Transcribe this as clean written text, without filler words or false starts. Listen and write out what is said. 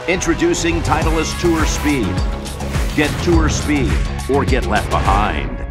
Introducing Titleist Tour Speed. Get tour speed or get left behind.